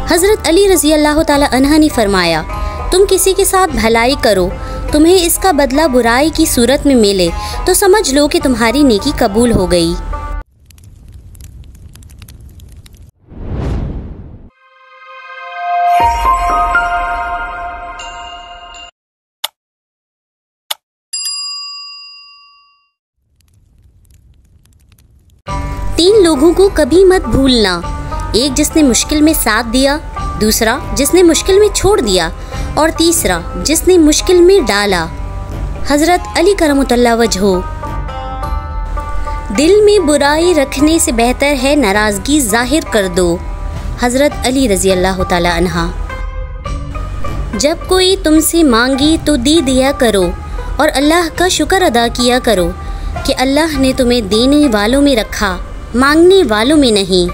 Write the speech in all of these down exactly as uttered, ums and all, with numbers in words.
हज़रत अली रज़ी अल्लाह ताला अन्हा ने फरमाया, तुम किसी के साथ भलाई करो, तुम्हें इसका बदला बुराई की सूरत में मिले तो समझ लो कि तुम्हारी नेकी कबूल हो गई। तीन लोगों को कभी मत भूलना, एक जिसने मुश्किल में साथ दिया, दूसरा जिसने मुश्किल में छोड़ दिया और तीसरा जिसने मुश्किल में डाला। हज़रत अली करमुल्लाह वजहो। दिल में बुराई रखने से बेहतर है नाराज़गी जाहिर कर दो। हज़रत अली रज़ी अल्लाह ताला अन्हा। जब कोई तुमसे मांगी तो दे दिया करो और अल्लाह का शुक्र अदा किया करो कि अल्लाह ने तुम्हें देने वालों में रखा, मांगने वालों में नहीं।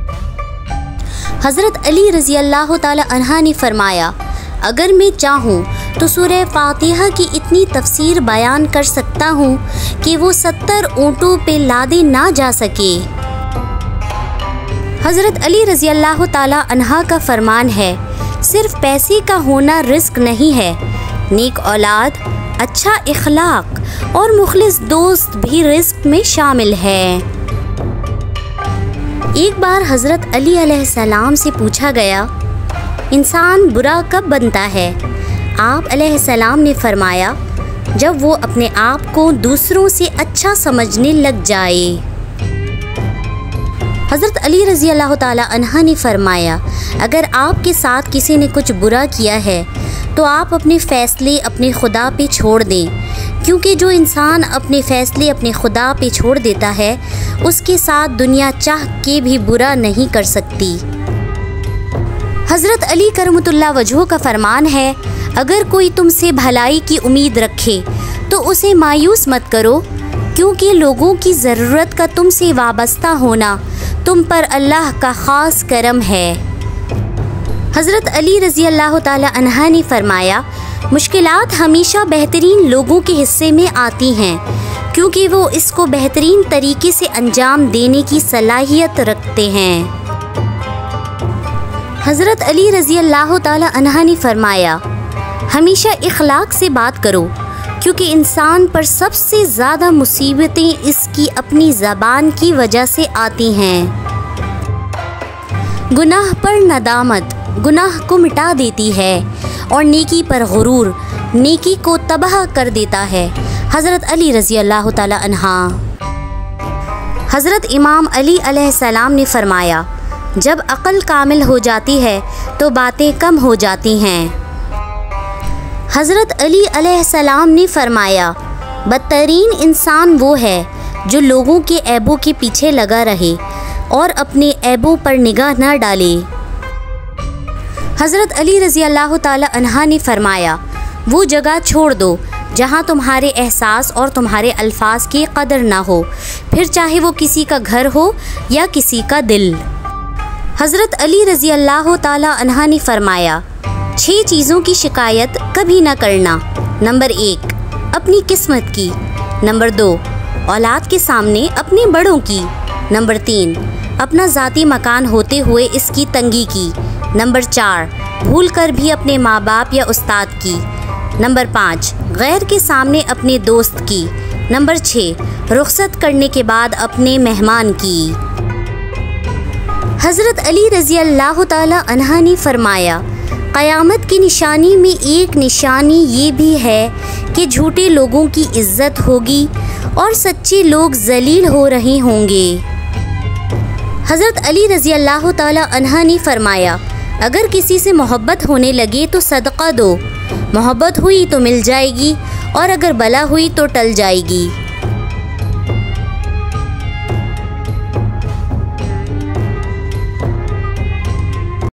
हज़रत अली रज़ी अल्लाह ताला अन्हा ने फरमाया, अगर मैं चाहूँ तो सूरह फातिहा की इतनी तफसीर बयान कर सकता हूँ कि वो सत्तर ऊँटों पे लादे ना जा सके। हज़रत अली रज़ी अल्लाह ताला अन्हा का फरमान है, सिर्फ पैसे का होना रिस्क नहीं है, नेक औलाद, अच्छा इखलाक और मुखलिस दोस्त भी रिस्क में शामिल है। एक बार हज़रत अली अलैहिस्सलाम से पूछा गया, इंसान बुरा कब बनता है? आप अलैहिस्सलाम ने फरमाया, जब वो अपने आप को दूसरों से अच्छा समझने लग जाए। हज़रत अली रज़ी अल्लाह ताला अन्हा ने फरमाया, अगर आपके साथ किसी ने कुछ बुरा किया है तो आप अपने फ़ैसले अपने खुदा पे छोड़ दें, क्योंकि जो इंसान अपने फ़ैसले अपने खुदा पे छोड़ देता है उसके साथ दुनिया चाह के भी बुरा नहीं कर सकती। हज़रत अली करमुल्लाह वजहो का फरमान है, अगर कोई तुमसे भलाई की उम्मीद रखे तो उसे मायूस मत करो, क्योंकि लोगों की ज़रूरत का तुमसे वाबस्ता होना तुम पर अल्लाह का ख़ास करम है। हज़रत अली रज़ी अल्लाह ताला अन्हा ने फरमाया, मुश्किलात हमेशा बेहतरीन लोगों के हिस्से में आती हैं, क्योंकि वो इसको बेहतरीन तरीके से अंजाम देने की सलाहियत रखते हैं। हज़रत अली रज़ी अल्लाह ताला अन्हा ने फरमाया, हमेशा इखलाक से बात करो, क्योंकि इंसान पर सबसे ज़्यादा मुसीबतें इसकी अपनी ज़बान की वजह से आती हैं। गुनाह पर नदामत गुनाह को मिटा देती है और नेकी पर गुरूर नेकी को तबाह कर देता है। हज़रत अली रज़ी अल्लाह ताला अन्हा। हज़रत इमाम अली अलैहिस्सलाम ने फरमाया, जब अक़ल कामिल हो जाती है तो बातें कम हो जाती हैं। हज़रत अली अलैहिस्सलाम ने फरमाया, बदतरीन इंसान वो है जो लोगों के ऐबों के पीछे लगा रहे और अपने ऐबों पर निगाह न डाले। हज़रत अली रज़ी अल्लाह ताला अन्हा ने फरमाया, वो जगह छोड़ दो जहाँ तुम्हारे एहसास और तुम्हारे अल्फाज की कदर ना हो, फिर चाहे वो किसी का घर हो या किसी का दिल। हज़रत अली रज़ी अल्लाह ताला अन्हा ने फरमाया, छः चीज़ों की शिकायत कभी ना करना। नंबर एक, अपनी किस्मत की। नंबर दो, औलाद के सामने अपने बड़ों की। नंबर तीन, अपना ज़ाती मकान होते हुए इसकी तंगी की। नंबर चार, भूल कर भी अपने माँ बाप या उस्ताद की। नंबर पाँच, गैर के सामने अपने दोस्त की। नंबर छः, रुखसत करने के बाद अपने मेहमान की। हज़रत अली रज़ी अल्लाह ताला अन्हा ने फरमाया, क़यामत की निशानी में एक निशानी ये भी है कि झूठे लोगों की इज़्ज़त होगी और सच्चे लोग ज़लील हो रहे होंगे। हज़रत अली रज़ी अल्लाह ताला अन्हा ने फरमाया, अगर किसी से मोहब्बत होने लगे तो सदक़ा दो, मोहब्बत हुई तो मिल जाएगी और अगर बला हुई तो टल जाएगी।